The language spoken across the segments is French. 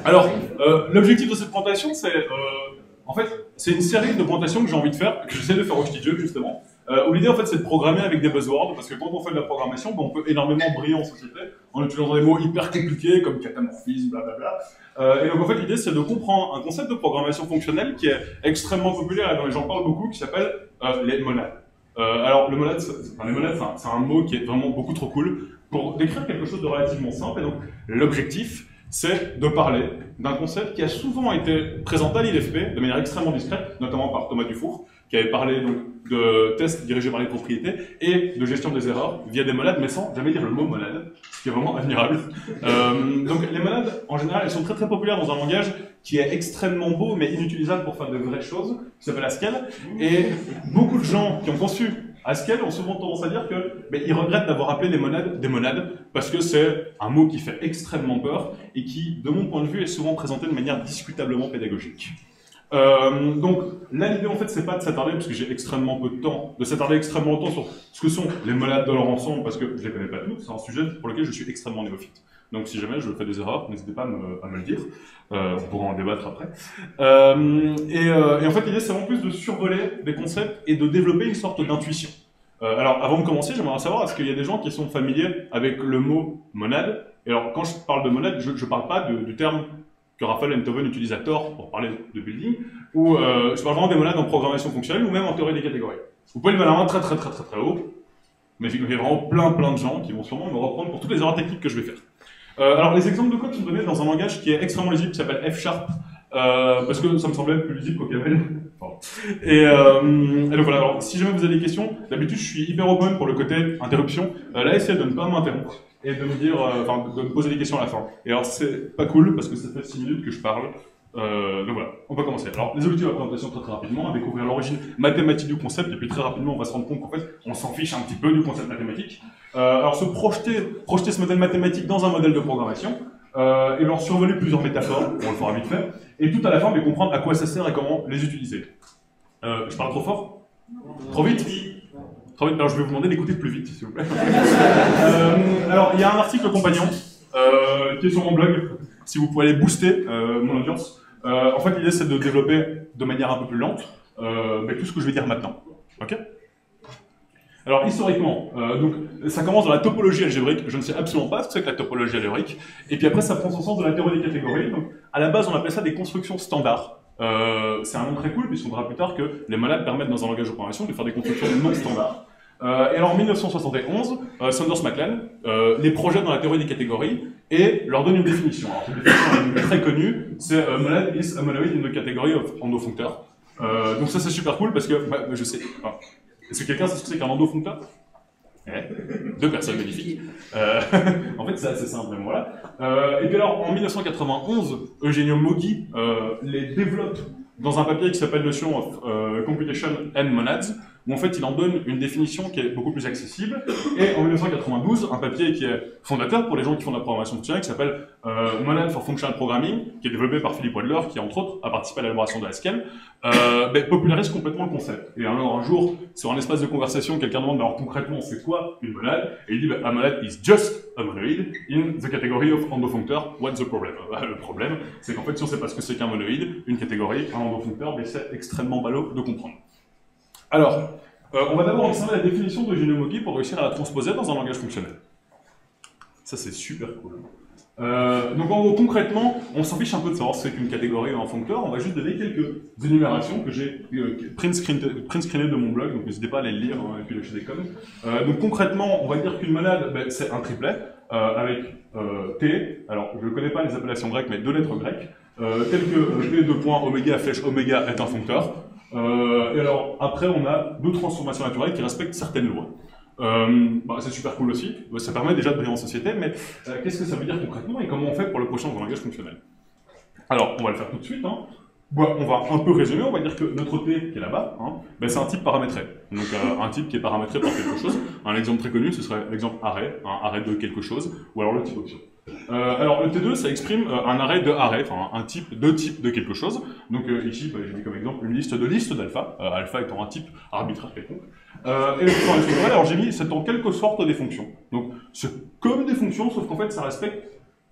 Alors, l'objectif de cette présentation, c'est en fait, c'est une série de présentations que j'ai envie de faire, que j'essaie de faire au studio justement, où l'idée en fait c'est de programmer avec des buzzwords, parce que quand on fait de la programmation, on peut énormément briller en société en utilisant des mots hyper compliqués comme catamorphisme, blablabla. Et donc en fait l'idée c'est de comprendre un concept de programmation fonctionnelle qui est extrêmement populaire et dont les gens parlent beaucoup, qui s'appelle les monades. Alors les monades, c'est un mot qui est vraiment beaucoup trop cool pour décrire quelque chose de relativement simple. Et donc l'objectif, c'est de parler d'un concept qui a souvent été présenté à l'IFP de manière extrêmement discrète, notamment par Thomas Dufour, qui avait parlé donc, de tests dirigés par les propriétés et de gestion des erreurs via des monades, mais sans jamais dire le mot monade, ce qui est vraiment admirable. Donc les monades, en général, elles sont très très populaires dans un langage qui est extrêmement beau, mais inutilisable pour faire de vraies choses, qui s'appelle Haskell. Et beaucoup de gens qui ont conçu Haskell ont souvent tendance à dire qu'ils regrettent d'avoir appelé les monades des monades, parce que c'est un mot qui fait extrêmement peur et qui, de mon point de vue, est souvent présenté de manière discutablement pédagogique. Donc là, l'idée en fait, c'est pas de s'attarder, parce que j'ai extrêmement peu de temps, de s'attarder extrêmement longtemps sur ce que sont les monades de leur ensemble, parce que je les connais pas toutes, c'est un sujet pour lequel je suis extrêmement néophyte. Donc si jamais je fais des erreurs, n'hésitez pas à me le dire, on pourra en débattre après. Et en fait, l'idée c'est vraiment plus de survoler des concepts et de développer une sorte d'intuition. Alors avant de commencer, j'aimerais savoir, est-ce qu'il y a des gens qui sont familiers avec le mot monade? Et alors quand je parle de monade, je parle pas du terme que Raphael Enthoven utilise à tort pour parler de building, ou je parle vraiment des monades en programmation fonctionnelle ou même en théorie des catégories. Vous pouvez lever la main très haut, mais il y a vraiment plein de gens qui vont sûrement me reprendre pour toutes les erreurs techniques que je vais faire. Alors les exemples de code sont donnés dans un langage qui est extrêmement lisible, qui s'appelle F#, parce que ça me semblait plus lisible qu'au Camel. Et donc voilà, alors si jamais vous avez des questions, d'habitude je suis hyper open pour le côté interruption. Là, essayez de ne pas m'interrompre et de me dire, de me poser des questions à la fin. Et alors c'est pas cool parce que ça fait 6 minutes que je parle. Donc voilà, on peut commencer. Alors les objectifs de la présentation très rapidement, à découvrir l'origine mathématique du concept, et puis très rapidement on va se rendre compte qu'en fait on s'en fiche un petit peu du concept mathématique. Alors se projeter ce modèle mathématique dans un modèle de programmation, et leur survoler plusieurs métaphores, on le fera vite fait, et tout à la fin mais comprendre à quoi ça sert et comment les utiliser. Je parle trop fort? Trop vite? Trop vite. Alors je vais vous demander d'écouter plus vite, s'il vous plaît. Alors il y a un article compagnon qui est sur mon blog, si vous pouvez aller booster mon audience. En fait l'idée c'est de développer de manière un peu plus lente tout ce que je vais dire maintenant. Ok? Alors historiquement, donc ça commence dans la topologie algébrique. Je ne sais absolument pas ce que c'est que la topologie algébrique. Et puis après ça prend son sens de la théorie des catégories. Donc à la base on appelait ça des constructions standards. C'est un nom très cool puisqu'on verra plus tard que les monades permettent dans un langage de programmation de faire des constructions non standards. Et alors en 1971, Saunders McLean les projette dans la théorie des catégories et leur donne une définition. Alors cette définition est très connue, c'est monad is a monoid in the category of endofunctor. Donc ça c'est super cool parce que je sais. Est-ce que quelqu'un sait ce que c'est qu'un endofuncteur? Deux personnes magnifiques. En fait, c'est assez simple, voilà. Et puis alors, en 1991, Eugenio Moggi les développe dans un papier qui s'appelle Notion of Computation and Monads, où en fait il en donne une définition qui est beaucoup plus accessible. Et en 1992, un papier qui est fondateur pour les gens qui font de la programmation fonctionnelle, qui s'appelle Monad for Functional Programming, qui est développé par Philippe Wadler, qui entre autres a participé à l'élaboration de Haskell, popularise complètement le concept. Et alors un jour, sur un espace de conversation, quelqu'un demande alors concrètement c'est quoi une monade, et il dit a monad is just a monoid in the category of endofunctor. What's the problem? Le problème, c'est qu'en fait si on sait pas ce que c'est qu'un monoïde, une catégorie, un endofuncteur, c'est extrêmement ballot de comprendre. Alors, on va d'abord observer la définition de Eugenio Moggi pour réussir à la transposer dans un langage fonctionnel. Ça, c'est super cool. Donc, en gros, concrètement, on s'en fiche un peu de savoir ce qu'est une catégorie ou un functeur. On va juste donner quelques énumérations que j'ai print-screenées de mon blog, donc n'hésitez pas à aller le lire et puis lâcher des coms. Donc, concrètement, on va dire qu'une monade, c'est un triplet avec T. Alors, je ne connais pas les appellations grecques, mais deux lettres grecques, telles que T, deux points, oméga, flèche, oméga est un functeur. Et alors, après, on a deux transformations naturelles qui respectent certaines lois. C'est super cool aussi, ça permet déjà de briller en société, mais qu'est-ce que ça veut dire concrètement et comment on fait pour le prochain langage fonctionnel? Alors, on va le faire tout de suite. On va un peu résumer, on va dire que notre T qui est là-bas, c'est un type paramétré. Donc un type qui est paramétré par quelque chose. Un exemple très connu, ce serait l'exemple array, un array de quelque chose, ou alors le type option. Alors le T2, ça exprime un array de array, enfin un type de quelque chose. Donc ici, j'ai mis comme exemple une liste d'alpha, alpha étant un type arbitraire quelconque. Et le alors j'ai mis, c'est en quelque sorte des fonctions. Donc c'est comme des fonctions, sauf qu'en fait ça respecte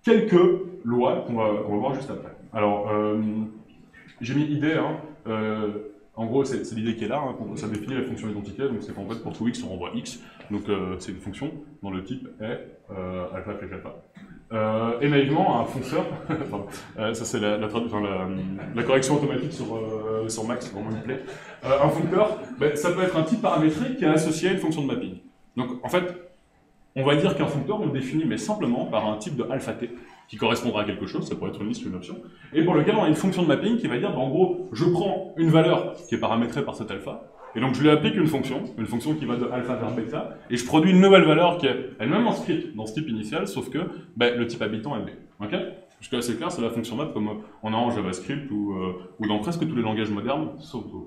quelques lois qu'on va voir juste après. Alors, j'ai mis idée, hein, en gros, c'est l'idée qui est là, hein, ça définit la fonction identité, donc c'est qu'en fait, pour tout x, on renvoie x, donc c'est une fonction dont le type est alpha flèche alpha. Et naïvement, un fonceur, ça c'est la correction automatique sur Max, c'est vraiment une plaie. Un foncteur, ben, ça peut être un type paramétrique qui est associé à une fonction de mapping. Donc en fait, on va dire qu'un foncteur, on le définit mais simplement par un type de alpha t, qui correspondra à quelque chose, ça pourrait être une liste ou une option, et pour lequel on a une fonction de mapping qui va dire, ben, en gros, je prends une valeur qui est paramétrée par cet alpha, et donc je lui applique une fonction qui va de alpha vers bêta, et je produis une nouvelle valeur qui est elle-même inscrite dans ce type initial, sauf que ben, le type habitant est b. Ok? Jusqu'à là c'est clair, c'est la fonction map comme on a en JavaScript ou dans presque tous les langages modernes, sauf Go.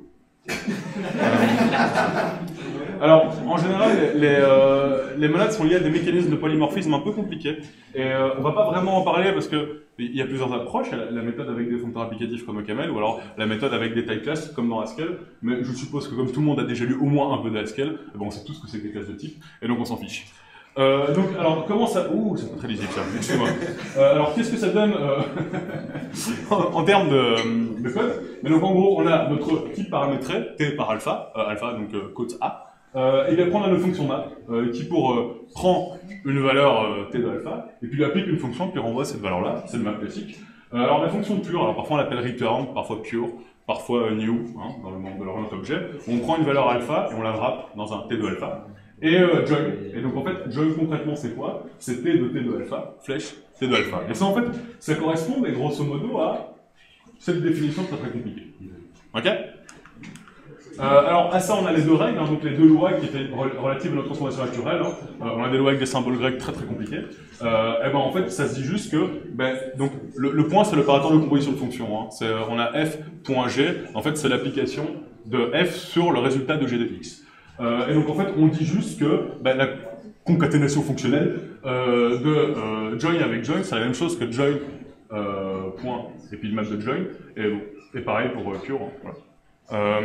Alors, en général, les monades sont liées à des mécanismes de polymorphisme un peu compliqués. Et on va pas vraiment en parler parce que il y a plusieurs approches. Il y a la méthode avec des foncteurs applicatifs comme OCaml, ou alors la méthode avec des type classes comme dans Haskell. Mais je suppose que comme tout le monde a déjà lu au moins un peu de Haskell, bon, on sait tous ce que c'est que des classes de type, et donc on s'en fiche. Donc, alors, comment ça... Ouh, c'est pas très lisible ça, excusez-moi. Alors, qu'est-ce que ça donne en termes de code? Mais donc, en gros, on a notre type paramétré, t par alpha, donc quote A, et bien après on a notre fonction map, qui prend une valeur t de alpha, et puis lui applique une fonction qui renvoie cette valeur-là, c'est le map classique. Alors, la fonction pure, alors parfois on l'appelle return, parfois pure, parfois new, hein, dans le monde de l'orienté objet. On prend une valeur alpha et on la wrap dans un t de alpha. Et join. Et donc en fait, join concrètement c'est quoi? C'est t de alpha, flèche t de alpha. Et ça en fait, ça correspond mais grosso modo à cette définition très très compliquée. Ok? Alors à ça on a les deux règles, hein, donc les deux lois qui étaient relatives à notre transformation naturelle. Hein. On a des lois avec des symboles grecs très très compliqués. Et ben en fait ça se dit juste que donc le point c'est l'opérateur de composition de fonction. Hein. On a f.g, en fait c'est l'application de f sur le résultat de g de x. Et donc en fait, on dit juste que la concaténation fonctionnelle de join avec join, c'est la même chose que join point et puis le map de join, et pareil pour pure. Voilà.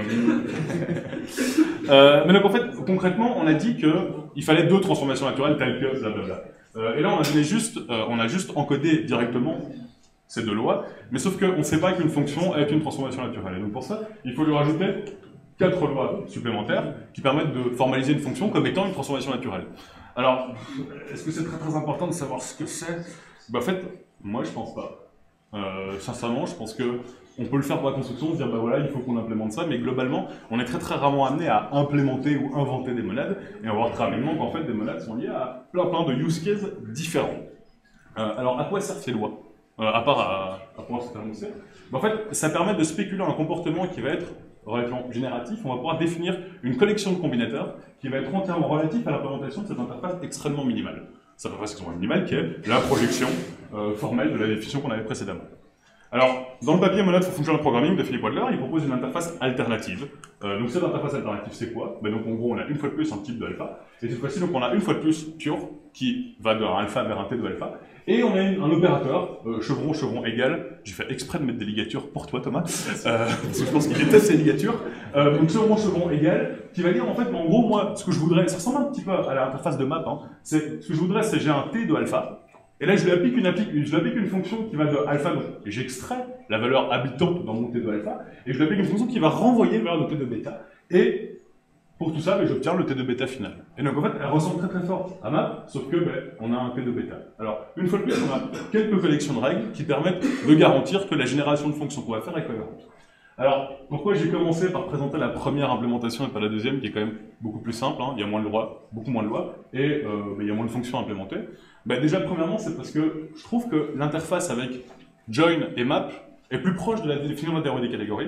Mais donc en fait, concrètement, on a dit qu'il fallait deux transformations naturelles telles que blablabla. Et là, on a juste encodé directement ces deux lois, mais sauf qu'on ne sait pas qu'une fonction est une transformation naturelle. Et donc pour ça, il faut lui rajouter 4 lois supplémentaires qui permettent de formaliser une fonction comme étant une transformation naturelle. Alors, est-ce que c'est très très important de savoir ce que c'est? En fait, moi je pense pas. Sincèrement, je pense que on peut le faire pour la construction, se dire bah voilà, il faut qu'on implémente ça, mais globalement, on est très très rarement amené à implémenter ou inventer des monades, et on va voir très rapidement qu'en fait des monades sont liées à plein de use cases différents. Alors, à quoi servent ces lois? À part à pouvoir se faire annoncer. En fait, ça permet de spéculer un comportement qui va être relativement génératif. On va pouvoir définir une collection de combinateurs qui va être entièrement relatif à l'implémentation de cette interface extrêmement minimale. Cette interface extrêmement minimale qui est la projection formelle de la définition qu'on avait précédemment. Alors, dans le papier Monad for Functional Programming de Philippe Wadler, il propose une interface alternative. Donc cette interface alternative, c'est quoi? Donc en gros, on a une fois de plus un type de alpha, et cette fois-ci, donc on a une fois de plus pure, qui va de alpha vers un t de alpha, et on a un opérateur, chevron égal, j'ai fait exprès de mettre des ligatures pour toi Thomas, parce que je pense qu'il déteste ces ligatures, donc chevron égal, qui va dire en fait, en gros, moi, ce que je voudrais, ça ressemble un petit peu à l'interface de map, hein, ce que je voudrais, c'est j'ai un t de alpha, et là, je lui applique une fonction qui va de alpha, et j'extrais la valeur habitante dans mon t de alpha, et je lui applique une fonction qui va renvoyer une valeur de t de bêta, et pour tout ça, j'obtiens le t de bêta final. Et donc en fait, elle ressemble très très fort à map, sauf que on a un t de bêta. Alors, une fois de plus, on a quelques collections de règles qui permettent de garantir que la génération de fonctions qu'on va faire est cohérente. Alors, pourquoi j'ai commencé par présenter la première implémentation et pas la deuxième, qui est quand même beaucoup plus simple, hein, il y a moins de lois, beaucoup moins de lois, et il y a moins de fonctions à implémenter. Déjà, premièrement, c'est parce que je trouve que l'interface avec join et map est plus proche de la définition d'intérieur des catégories.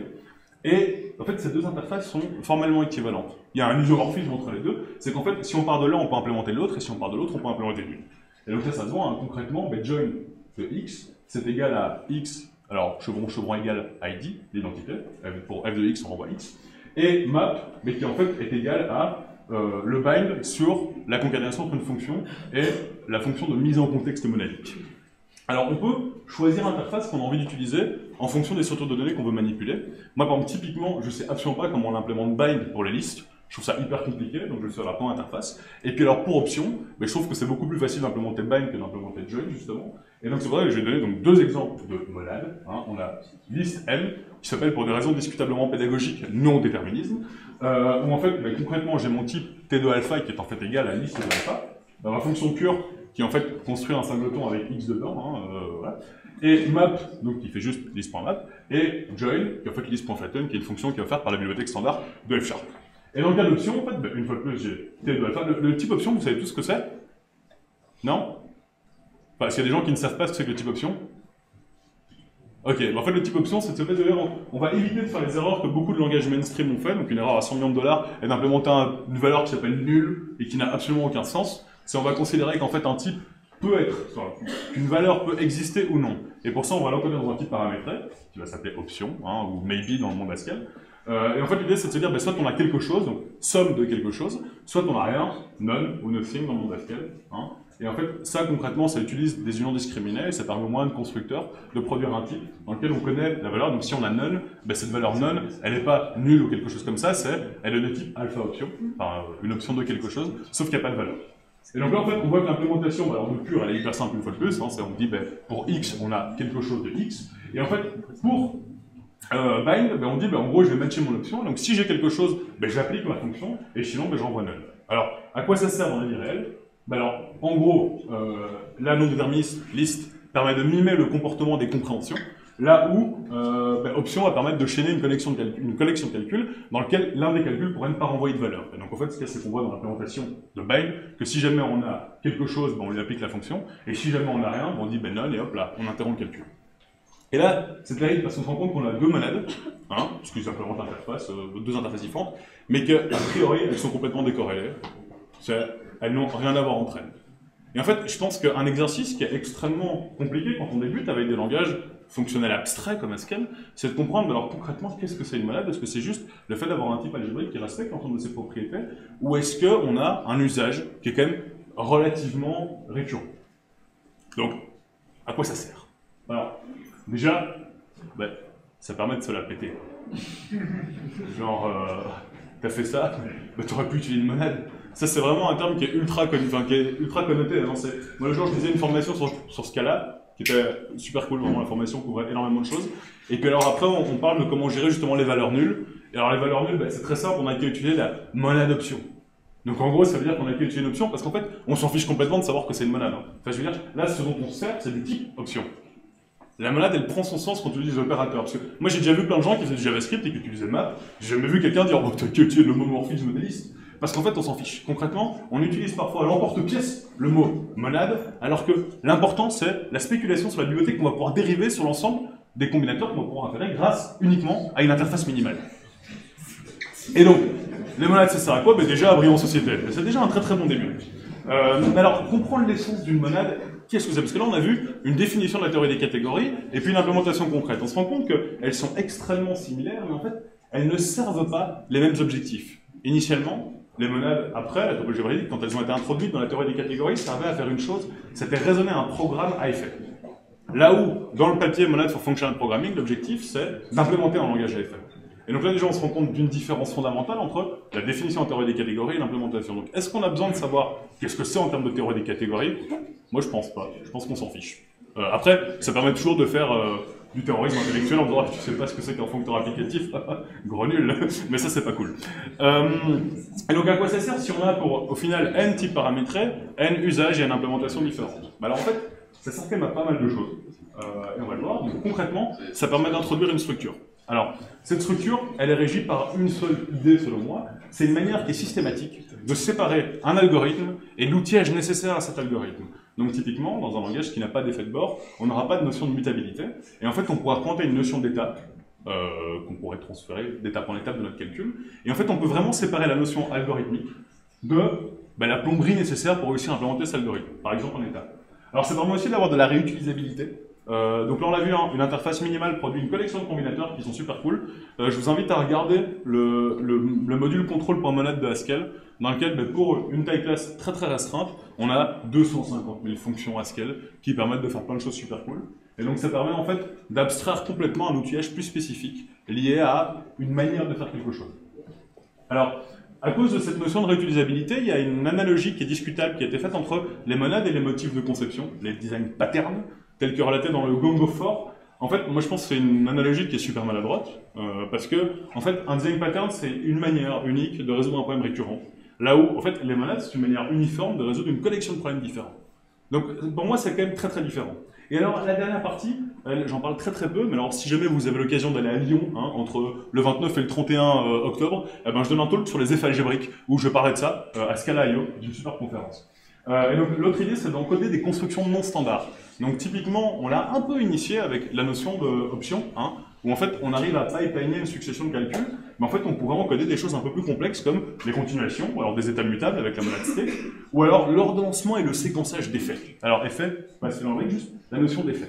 Et en fait, ces deux interfaces sont formellement équivalentes. Il y a un isomorphisme entre les deux, c'est qu'en fait, si on part de l'un, on peut implémenter l'autre, et si on part de l'autre, on peut implémenter l'une. Et donc ça se voit, hein, concrètement, join de x, c'est égal à x, alors chevron égale id, l'identité, pour f de x, on renvoie x, et map, mais qui en fait est égal à le bind sur la concaténation entre une fonction et la fonction de mise en contexte monadique. Alors on peut choisir l'interface qu'on a envie d'utiliser en fonction des structures de données qu'on veut manipuler. Moi par exemple typiquement je sais absolument pas comment on implémente bind pour les listes, Je trouve ça hyper compliqué, donc je vais faire la première interface. Et puis alors pour option, je trouve que c'est beaucoup plus facile d'implémenter bind que d'implémenter join justement. Et donc c'est pour ça que je vais donner donc deux exemples de monades. On a list m qui s'appelle pour des raisons discutablement pédagogiques non déterminisme, où en fait concrètement j'ai mon type t de alpha qui est en fait égal à list de alpha, ma fonction pure qui en fait construit un singleton avec x dedans, voilà. Et map, donc qui fait juste list.map, et join, qui est en fait list.flatten, qui est une fonction qui est offerte par la bibliothèque standard de F#. Et dans le cas d'option, en fait, une fois de plus, j'ai t de alpha. Le type option, vous savez tous ce que c'est? Non? Enfin, s'il y a des gens qui ne savent pas ce que c'est que le type option? Ok, en fait, le type option, c'est de se fait d'ailleurs, on va éviter de faire les erreurs que beaucoup de langages mainstream ont fait, donc une erreur à 100 millions de dollars, et d'implémenter une valeur qui s'appelle null et qui n'a absolument aucun sens. C'est on va considérer qu'en fait, un type peut être, qu'une valeur peut exister ou non. Et pour ça, on va l'encoder dans un type paramétré, qui va s'appeler option, ou maybe dans le monde Haskell. Et en fait, l'idée, c'est de se dire, soit on a quelque chose, donc somme de quelque chose, soit on n'a rien, none ou nothing dans le monde Haskell. Et en fait, ça, concrètement, ça utilise des unions discriminées, et ça permet au moins de constructeurs de produire un type dans lequel on connaît la valeur. Donc si on a none, cette valeur none, elle n'est pas nulle ou quelque chose comme ça, elle est de type alpha option, enfin une option de quelque chose, sauf qu'il n'y a pas de valeur. Et donc là, en fait, on voit que l'implémentation, alors de pure, elle est hyper simple une fois de plus. On dit, pour x, on a quelque chose de x. Et en fait, pour bind, on dit, en gros, je vais matcher mon option. Donc si j'ai quelque chose, j'applique ma fonction, et sinon, j'envoie null. Alors, à quoi ça sert dans la vie réelle? Alors, en gros, la non-déterministe list permet de mimer le comportement des compréhensions. Là où option va permettre de chaîner une collection de calculs dans lequel l'un des calculs pourrait ne pas renvoyer de valeur. Et donc en fait, c'est qu'on voit dans l'implémentation de bind que si jamais on a quelque chose, on lui applique la fonction, et si jamais on n'a rien, on dit none, et hop là, on interrompt le calcul. Et là, c'est terrible parce qu'on se rend compte qu'on a deux monades, parce qu'ils implémentent deux interfaces différentes, mais qu'a priori, elles sont complètement décorrélées. Elles n'ont rien à voir entre elles. Et en fait, je pense qu'un exercice qui est extrêmement compliqué quand on débute avec des langages fonctionnels abstraits comme Haskell, c'est de comprendre alors concrètement qu'est-ce que c'est une monade. Est-ce que c'est juste le fait d'avoir un type algébrique qui respecte l'ensemble de ses propriétés, ou est-ce qu'on a un usage qui est quand même relativement récurrent? Donc, à quoi ça sert? Alors, déjà, ça permet de se la péter. Genre, t'as fait ça, t'aurais pu utiliser une monade. Ça, c'est vraiment un terme qui est ultra connoté. Moi, le jour, je faisais une formation sur Scala, qui était super cool, vraiment, la formation couvrait énormément de choses. Et puis alors après, on parle de comment gérer justement les valeurs nulles. Et alors, les valeurs nulles, c'est très simple, on a qu'à utiliser la monade option. Donc en gros, ça veut dire qu'on a qu'à utiliser une option, parce qu'en fait, on s'en fiche complètement de savoir que c'est une monade. Enfin, je veux dire, là, ce dont on se sert, c'est du type option. La monade, elle prend son sens quand on utilise l'opérateur. Parce que moi, j'ai déjà vu plein de gens qui faisaient du JavaScript et qui utilisaient map. J'ai jamais vu quelqu'un dire, t'as qu'à utiliser le homomorphisme modéliste. Parce qu'en fait, on s'en fiche. Concrètement, on utilise parfois à l'emporte-pièce le mot monade, alors que l'important, c'est la spéculation sur la bibliothèque qu'on va pouvoir dériver sur l'ensemble des combinateurs qu'on va pouvoir inférer grâce uniquement à une interface minimale. Et donc, les monades, ça sert à quoi? Déjà, à briller en société. C'est déjà un très très bon début. Alors, comprendre l'essence d'une monade, qu'est-ce que c'est? Parce que là, on a vu une définition de la théorie des catégories et puis une implémentation concrète. On se rend compte qu'elles sont extrêmement similaires, mais en fait, elles ne servent pas les mêmes objectifs. Initialement, les monades, après la topologie algébrique, quand elles ont été introduites dans la théorie des catégories, servaient à faire une chose, c'était raisonner un programme à effet. Là où, dans le papier Monad for Functional Programming, l'objectif, c'est d'implémenter un langage à effet. Et donc là, déjà, on se rend compte d'une différence fondamentale entre la définition en théorie des catégories et l'implémentation. Donc, est-ce qu'on a besoin de savoir qu'est-ce que c'est en termes de théorie des catégories? Moi, je pense pas. Je pense qu'on s'en fiche. Après, ça permet toujours de faire du terrorisme intellectuel en disant « tu sais pas ce que c'est qu'un foncteur applicatif ?» Gros nul, mais ça, c'est pas cool. Et donc, à quoi ça sert si on a pour, au final, n types paramétrés, n usages et n implémentations différentes? Alors, en fait, ça sert quand même à pas mal de choses. Et on va le voir. Donc, concrètement, ça permet d'introduire une structure. Alors, cette structure, elle est régie par une seule idée, selon moi. C'est une manière qui est systématique de séparer un algorithme et l'outillage nécessaire à cet algorithme. Donc, typiquement, dans un langage qui n'a pas d'effet de bord, on n'aura pas de notion de mutabilité. Et en fait, on pourra pointer une notion d'étape, qu'on pourrait transférer d'étape en étape de notre calcul. Et en fait, on peut vraiment séparer la notion algorithmique de la plomberie nécessaire pour réussir à implémenter cet algorithme, par exemple en étape. Alors, ça permet aussi d'avoir de la réutilisabilité. Donc là, on l'a vu, une interface minimale produit une collection de combinateurs qui sont super cool. Je vous invite à regarder le module control.monad de Haskell, dans lequel, pour une taille classe très très restreinte, on a 250 000 fonctions Haskell qui permettent de faire plein de choses super cool. Et donc ça permet en fait d'abstraire complètement un outillage plus spécifique lié à une manière de faire quelque chose. Alors, à cause de cette notion de réutilisabilité, il y a une analogie qui est discutable, qui a été faite entre les monades et les motifs de conception, les design patterns, tels que relatés dans le Gang of Four. En fait, moi je pense que c'est une analogie qui est super maladroite, parce que, en fait, un design pattern, c'est une manière unique de résoudre un problème récurrent. Là où, en fait, les monades, c'est une manière uniforme de résoudre une collection de problèmes différents. Donc, pour moi, c'est quand même très très différent. Et alors, la dernière partie, j'en parle très très peu, mais alors si jamais vous avez l'occasion d'aller à Lyon, hein, entre le 29 et le 31 octobre, eh ben, je donne un talk sur les effets algébriques, où je parlerai de ça, à Scala.io, d'une super conférence. Et donc, l'autre idée, c'est d'encoder des constructions non standards. Donc, typiquement, on l'a un peu initié avec la notion d'option, hein, où en fait, on arrive à pipeliner une succession de calculs, mais en fait, on pourrait encoder des choses un peu plus complexes comme les continuations, ou alors des états mutables avec la monade state, ou alors l'ordonnancement et le séquençage d'effets. Alors, effet, c'est dans le juste la notion d'effet.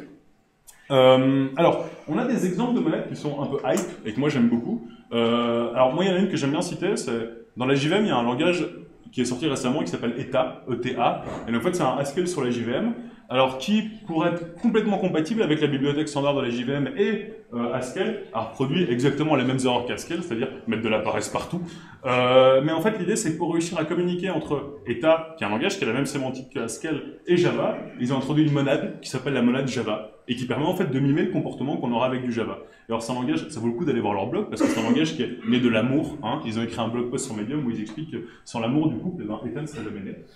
Alors, on a des exemples de monades qui sont un peu hype et que moi j'aime beaucoup. Alors, moi, il y en a une que j'aime bien citer, c'est dans la JVM, il y a un langage qui est sorti récemment qui s'appelle ETA, E-T-A, et en fait, c'est un Haskell sur la JVM. Alors, qui pourrait être complètement compatible avec la bibliothèque standard de la JVM et Haskell, a reproduit exactement les mêmes erreurs qu'Haskell, c'est-à-dire mettre de la paresse partout. Mais en fait, l'idée, c'est que pour réussir à communiquer entre ETA, qui est un langage qui a la même sémantique que Haskell, et Java, ils ont introduit une monade qui s'appelle la monade Java, et qui permet en fait de mimer le comportement qu'on aura avec du Java. Et alors, c'est un langage, ça vaut le coup d'aller voir leur blog, parce que c'est un langage qui est né de l'amour. Hein. Ils ont écrit un blog post sur Medium où ils expliquent que sans l'amour du couple, Ethan serait jamais né.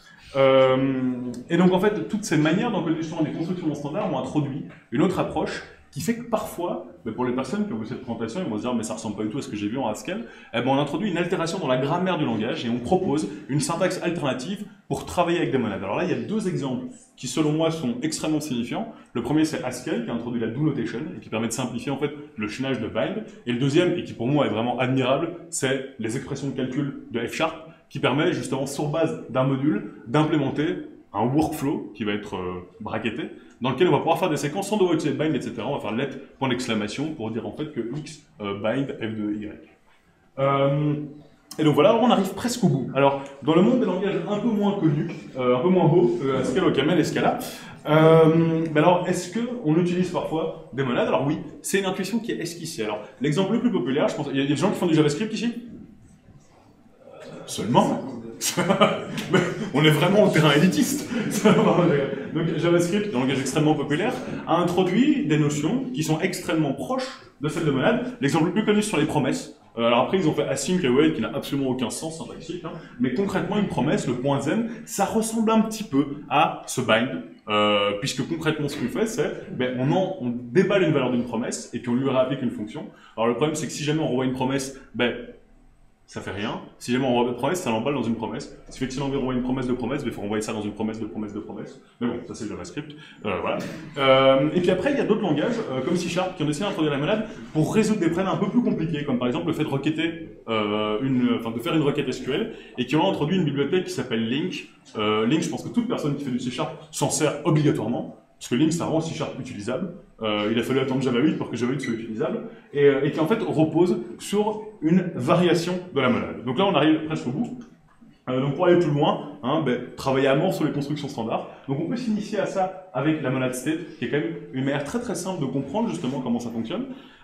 Et donc en fait, toutes ces manières d'encoder justement des constructions non standards ont introduit une autre approche qui fait que parfois, pour les personnes qui ont vu cette présentation, ils vont se dire mais ça ressemble pas du tout à ce que j'ai vu en Haskell, eh ben, on introduit une altération dans la grammaire du langage et on propose une syntaxe alternative pour travailler avec des monades. Alors là, il y a deux exemples qui selon moi sont extrêmement signifiants. Le premier c'est Haskell qui a introduit la do notation et qui permet de simplifier en fait le chaînage de bind. Et le deuxième, et qui pour moi est vraiment admirable, c'est les expressions de calcul de F# qui permet justement sur base d'un module d'implémenter un workflow qui va être bracketé, dans lequel on va pouvoir faire des séquences sans devoir utiliser bind, etc. On va faire let, point d'exclamation, pour dire en fait que x bind f de y. Et donc voilà, on arrive presque au bout. Alors, dans le monde des langages un peu moins connus, un peu moins beaux, Haskell, OCaml et Scala, mais alors, est-ce qu'on utilise parfois des monades? Alors oui, c'est une intuition qui est esquissée. Alors, l'exemple le plus populaire, je pense, il y a des gens qui font du JavaScript ici? Seulement. On est vraiment au terrain élitiste. Donc JavaScript, un langage extrêmement populaire, a introduit des notions qui sont extrêmement proches de celles de monade. L'exemple le plus connu sont les promesses. Alors après, ils ont fait async et await qui n'a absolument aucun sens syntaxique, hein. Mais concrètement, une promesse, le point zen, ça ressemble un petit peu à ce bind, puisque concrètement, ce qu'on fait, c'est on déballe une valeur d'une promesse et puis on lui réapplique une fonction. Alors le problème, c'est que si jamais on renvoie une promesse, ça fait rien. Si jamais on renvoie une promesse, ça l'emballe dans une promesse. Ce qui fait que si on renvoie une promesse de promesse, il faut renvoyer ça dans une promesse de promesse de promesse. Mais bon, ça c'est le JavaScript. Voilà. Et puis après, il y a d'autres langages, comme C# qui ont essayé d'introduire la monade pour résoudre des problèmes un peu plus compliqués, comme par exemple le fait de requêter, de faire une requête SQL, et qui ont introduit une bibliothèque qui s'appelle Link. Link, je pense que toute personne qui fait du C# s'en sert obligatoirement. Parce que Link, ça rend C# utilisable. Il a fallu attendre Java 8 pour que Java 8 soit utilisable. Et qui en fait repose sur une variation de la monade. Donc là, on arrive presque au bout. Donc pour aller plus loin, travailler à mort sur les constructions standards. Donc on peut s'initier à ça avec la monade state, qui est quand même une manière très très simple de comprendre justement comment ça fonctionne.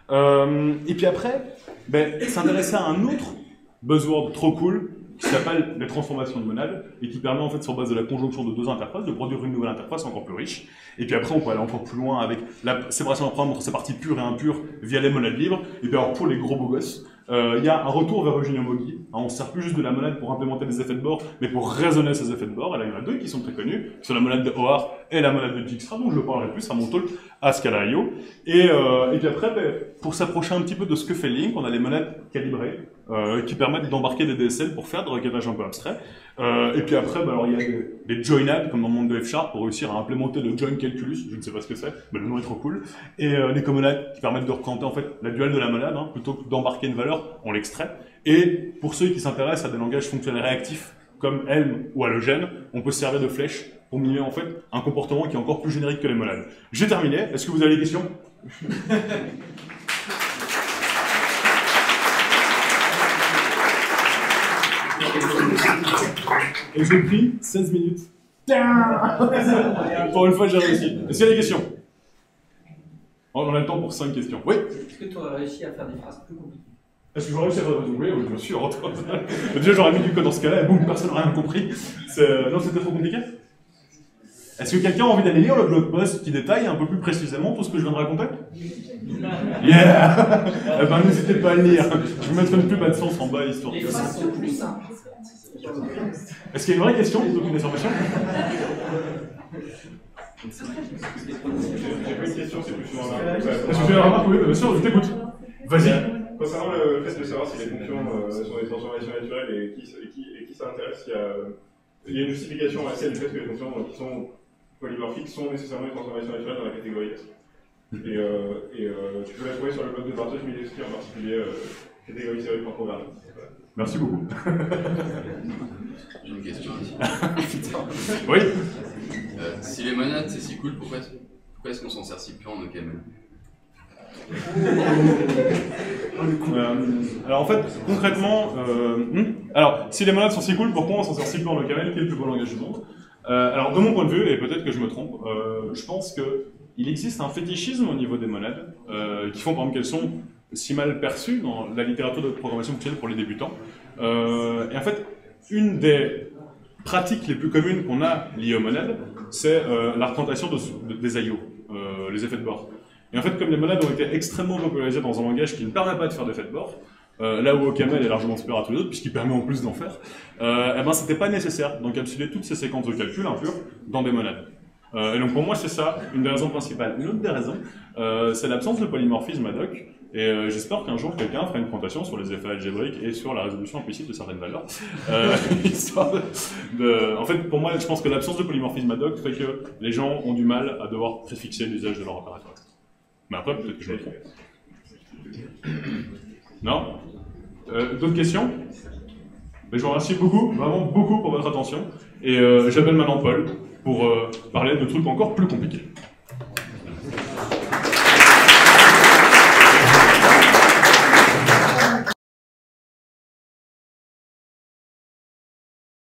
Et puis après, s'intéresser à un autre buzzword trop cool, qui s'appelle les transformations de monades et qui permet en fait sur base de la conjonction de deux interfaces de produire une nouvelle interface encore plus riche. Et puis après on peut aller encore plus loin avec la séparation d'un programme entre ses parties pures et impures via les monades libres. Et puis alors pour les gros beaux gosses, il y a un retour vers Eugenio Moggi. On ne sert plus juste de la monade pour implémenter des effets de bord, mais pour raisonner ces effets de bord. Et là il y en a deux qui sont très connus, qui sont la monade de O'Hare et la monade de Dijkstra, dont je parlerai plus à mon talk à Scala.io. Et puis après, pour s'approcher un petit peu de ce que fait Link, on a les monades calibrées, qui permettent d'embarquer des DSL pour faire des requêtages un peu abstraits. Et puis après, alors, il y a des joinades, comme dans le monde de F# pour réussir à implémenter le join calculus, je ne sais pas ce que c'est, mais le nom est trop cool. Et les commonades qui permettent de représenter en fait la duale de la monade, plutôt que d'embarquer une valeur, on l'extrait. Et pour ceux qui s'intéressent à des langages fonctionnels réactifs, comme Helm ou Halogene, on peut se servir de flèches pour mimer en fait un comportement qui est encore plus générique que les monades. J'ai terminé, est-ce que vous avez des questions? Et j'ai pris 16 minutes. Pour une fois, j'ai réussi. Est-ce qu'il y a des questions? On a le temps pour 5 questions. Oui? Est-ce que tu aurais réussi à faire des phrases plus compliquées? Est-ce que j'aurais réussi à oui, oui, bien sûr. Déjà, j'aurais mis du code dans ce cas-là et boum, personne n'a rien compris. Non, c'était trop compliqué. Est-ce que quelqu'un a envie d'aller lire le blog post qui détaille un peu plus précisément tout ce que je viens de raconter? Yeah. Eh ben, n'hésitez pas à le lire. Je vais mettre une pub AdSense en bas, histoire que ça. Est-ce qu'il y a une vraie question plutôt qu'une information? J'ai pas une question, c'est plus sur un... Est-ce que tu as une remarque? Oui, bien sûr, je t'écoute. Vas-y. Concernant le fait de savoir si les fonctions sont des transformations naturelles et qui ça intéresse, il y a une justification assez du fait que les fonctions qui sont polymorphiques sont nécessairement des transformations naturelles dans la catégorie S. Et tu peux la trouver sur le blog de Bartosz Milewski, en particulier catégorie série.programme. Merci beaucoup. J'ai une question aussi. Oui. Si les monades c'est si cool, pourquoi est-ce qu'on s'en sert si peu en OCaml? Alors en fait, concrètement, alors si les monades sont si cool, pourquoi on s'en sert si peu en OCaml? Quel est le plus beau langage du monde? Alors de mon point de vue, et peut-être que je me trompe, je pense qu'il existe un fétichisme au niveau des monades, qui font par exemple qu'elles sont si mal perçues dans la littérature de programmation fonctionnelle pour les débutants. Et en fait, une des pratiques les plus communes qu'on a liées aux monades, c'est la représentation des IO, les effets de bord. Et en fait, comme les monades ont été extrêmement popularisées dans un langage qui ne permet pas de faire d'effets de bord, là où OCaml est largement supérieur à tous les autres, puisqu'il permet en plus d'en faire, eh ben, c'était pas nécessaire d'encapsuler toutes ces séquences de calcul impures dans des monades. Et donc pour moi, c'est ça, une des raisons principales. Une autre des raisons, c'est l'absence de polymorphisme ad hoc, et j'espère qu'un jour, quelqu'un fera une présentation sur les effets algébriques et sur la résolution implicite de certaines valeurs. Histoire En fait, pour moi, je pense que l'absence de polymorphisme ad hoc fait que les gens ont du mal à devoir préfixer l'usage de leur opérateur. Mais après, peut-être que je me trompe. Non? D'autres questions? Mais je vous remercie beaucoup, vraiment beaucoup pour votre attention. Et j'appelle maintenant Paul pour parler de trucs encore plus compliqués.